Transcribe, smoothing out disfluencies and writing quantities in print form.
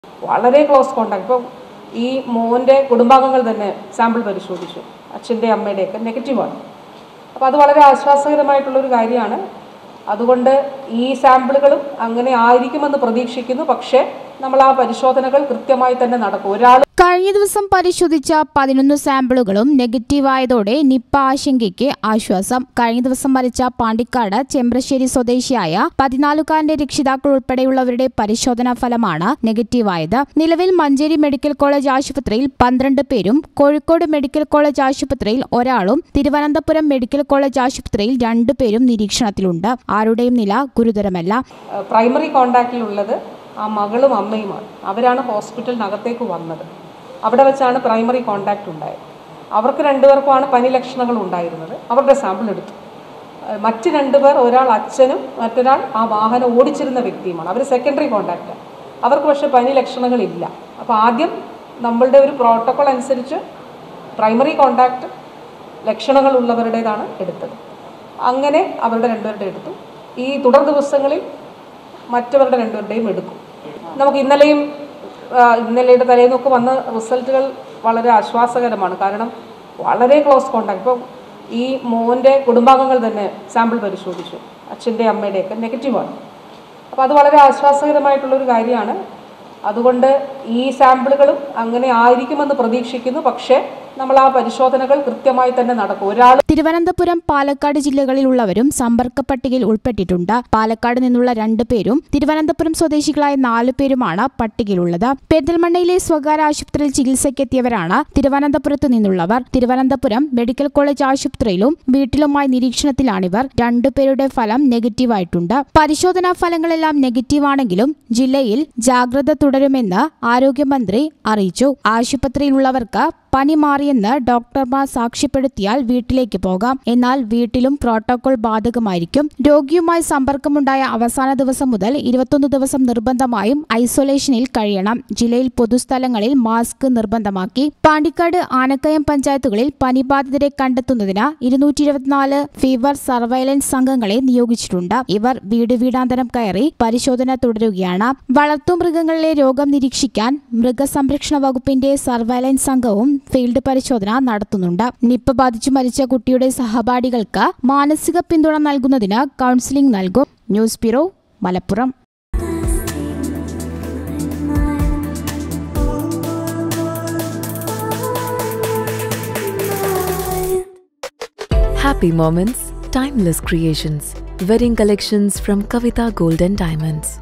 വളരെ close contact. ഇപ്പോൾ ഈ മോൻ്റെ കുടുംബാംഗങ്ങൾ തന്നെ സാമ്പിൾ പരിശോധിച്ചു, അച്ഛൻ്റെ അമ്മയുടെയൊക്കെ നെഗറ്റീവാണ്. അപ്പോൾ അത് വളരെ ആശ്വാസകരമായിട്ടുള്ളൊരു കാര്യമാണ്. അതുകൊണ്ട് ഈ സാമ്പിളുകളും അങ്ങനെ ആയിരിക്കുമെന്ന് പ്രതീക്ഷിക്കുന്നു. പക്ഷേ നമ്മൾ ആ പരിശോധനകൾ കൃത്യമായി തന്നെ നടക്കും. കഴിഞ്ഞ ദിവസം പരിശോധിച്ച 11 സാമ്പിളുകളും നെഗറ്റീവായതോടെ നിപ്പ ആശങ്കയ്ക്ക് ആശ്വാസം. കഴിഞ്ഞ ദിവസം മരിച്ച പാണ്ടിക്കാട് ചെമ്പ്രശ്ശേരി സ്വദേശിയായ 14കാരന്റെ രക്ഷിതാക്കൾ ഉൾപ്പെടെയുള്ളവരുടെ പരിശോധനാ ഫലമാണ് നെഗറ്റീവായത്. നിലവിൽ മഞ്ചേരി മെഡിക്കൽ കോളേജ് ആശുപത്രിയിൽ 12 പേരും, കോഴിക്കോട് മെഡിക്കൽ കോളേജ് ആശുപത്രിയിൽ ഒരാളും, തിരുവനന്തപുരം മെഡിക്കൽ കോളേജ് ആശുപത്രിയിൽ 2 പേരും നിരീക്ഷണത്തിലുണ്ട്. ആരുടെയും നില ഗുരുതരമല്ല. പ്രൈമറി കോണ്ടാക്റ്റിലുള്ളത് ആ മകളും അമ്മയുമാണ്. അവരാണ് ഹോസ്പിറ്റലിനകത്തേക്ക് വന്നത്. അവിടെ വെച്ചാണ് പ്രൈമറി കോണ്ടാക്റ്റ് ഉണ്ടായത്. അവർക്ക് 2 പേർക്കുമാണ് പനി ലക്ഷണങ്ങൾ ഉണ്ടായിരുന്നത്. അവരുടെ സാമ്പിൾ എടുത്തു. മറ്റ് 2 പേർ, ഒരാൾ അച്ഛനും മറ്റൊരാൾ ആ വാഹനം ഓടിച്ചിരുന്ന വ്യക്തിയുമാണ്. അവർ സെക്കൻഡറി കോണ്ടാക്റ്റാണ്. അവർക്ക് പക്ഷേ പനി ലക്ഷണങ്ങളില്ല. അപ്പോൾ ആദ്യം നമ്മളുടെ ഒരു പ്രോട്ടോക്കോൾ അനുസരിച്ച് പ്രൈമറി കോണ്ടാക്റ്റ് ലക്ഷണങ്ങൾ ഉള്ളവരുടേതാണ് എടുത്തത്. അങ്ങനെ അവരുടെ 2 പേരുടെ എടുത്തു. ഈ തുടർ ദിവസങ്ങളിൽ മറ്റവരുടെ 2 പേരുടെയും എടുക്കും. നമുക്ക് ഇന്നലെയുടെ തലേന്നൊക്കെ വന്ന റിസൾട്ടുകൾ വളരെ ആശ്വാസകരമാണ്. കാരണം വളരെ ക്ലോസ് കോണ്ടാക്ട്. ഇപ്പോൾ ഈ മോൻ്റെ കുടുംബാംഗങ്ങൾ തന്നെ സാമ്പിൾ പരിശോധിച്ചു, അച്ഛൻ്റെ അമ്മയുടെയൊക്കെ നെഗറ്റീവാണ്. അപ്പോൾ അത് വളരെ ആശ്വാസകരമായിട്ടുള്ളൊരു കാര്യമാണ്. അതുകൊണ്ട് ഈ സാമ്പിളുകളും അങ്ങനെ ആയിരിക്കുമെന്ന് പ്രതീക്ഷിക്കുന്നു. പക്ഷേ നമ്മൾ ആ പരിശോധനകൾ കൃത്യമായി തന്നെ നടക്കും. തിരുവനന്തപുരം, പാലക്കാട് ജില്ലകളിലുള്ളവരും സമ്പർക്ക പട്ടികയിൽ ഉൾപ്പെട്ടിട്ടുണ്ട്. പാലക്കാട് നിന്നുള്ള 2 പേരും തിരുവനന്തപുരം സ്വദേശികളായ 4 പേരുമാണ് പട്ടികയിലുള്ളത്. പെരിന്തൽമണ്ണയിലെ സ്വകാര്യ ആശുപത്രിയിൽ ചികിത്സയ്ക്കെത്തിയവരാണ് തിരുവനന്തപുരത്ത് നിന്നുള്ളവർ. തിരുവനന്തപുരം മെഡിക്കൽ കോളേജ് ആശുപത്രിയിലും വീട്ടിലുമായി നിരീക്ഷണത്തിലാണിവർ. 2 പേരുടെ ഫലം നെഗറ്റീവായിട്ടുണ്ട്. പരിശോധനാ ഫലങ്ങളെല്ലാം നെഗറ്റീവാണെങ്കിലും ജില്ലയിൽ ജാഗ്രത തുടരുമെന്ന് ആരോഗ്യമന്ത്രി അറിയിച്ചു. ആശുപത്രിയിലുള്ളവർക്ക് പനി മാറിയെന്ന് ഡോക്ടർമാർ സാക്ഷ്യപ്പെടുത്തിയാൽ വീട്ടിലേക്ക് പോകാം. എന്നാൽ വീട്ടിലും പ്രോട്ടോകോൾ ബാധകമായിരിക്കും. രോഗിയുമായി സമ്പർക്കമുണ്ടായ അവസാന ദിവസം മുതൽ 21 ദിവസം നിർബന്ധമായും ഐസൊലേഷനിൽ കഴിയണം. ജില്ലയിൽ പൊതുസ്ഥലങ്ങളിൽ മാസ്ക് നിർബന്ധമാക്കി. പാണ്ടിക്കാട്, ആനക്കയം പഞ്ചായത്തുകളിൽ പനിബാധിതരെ കണ്ടെത്തുന്നതിന് 224 ഫീവർ സർവൈലൻസ് സംഘങ്ങളെ നിയോഗിച്ചിട്ടുണ്ട്. ഇവർ വീടാന്തരം കയറി പരിശോധന തുടരുകയാണ്. വളർത്തുമൃഗങ്ങളിലെ രോഗം നിരീക്ഷിക്കാൻ മൃഗസംരക്ഷണ വകുപ്പിന്റെ സർവൈലൻസ് സംഘവും ഫീൽഡ് പരിശോധന നടത്തുന്നുണ്ട്. നിപ്പ ബാധിച്ചു മരിച്ച കുട്ടിയുടെ സഹപാഠികൾക്ക് മാനസിക പിന്തുണ നൽകുന്നതിന് കൗൺസിലിംഗ് നൽകും. News bureau, Malappuram. Happy moments, timeless creations. Wedding collections from Kavita Gold and Diamonds.